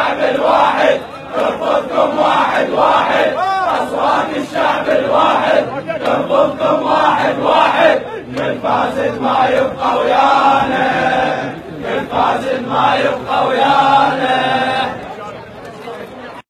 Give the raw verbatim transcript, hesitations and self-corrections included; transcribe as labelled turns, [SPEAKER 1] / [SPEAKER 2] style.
[SPEAKER 1] الشعب الواحد ترفضكم واحد واحد، أصوات الشعب الواحد ترفضكم واحد واحد. كل فاسد ما يبقى ويانا، كل فاسد ما يبقى ويانا.